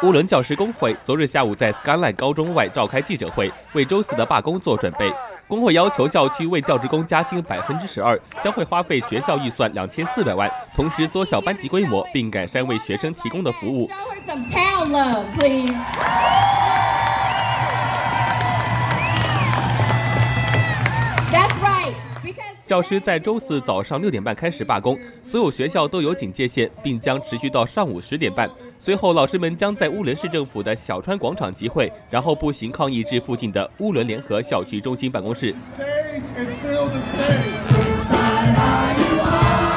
乌伦教师工会昨日下午在 Skyline 高中外召开记者会，为周四的罢工做准备。工会要求校区为教职工加薪12%，将会花费学校预算2400万，同时缩小班级规模，并改善为学生提供的服务。教师在周四早上6点半开始罢工，所有学校都有警戒线，并将持续到上午10点半。随后，老师们将在乌伦市政府的小川广场集会，然后步行抗议至附近的乌伦联合校区中心办公室。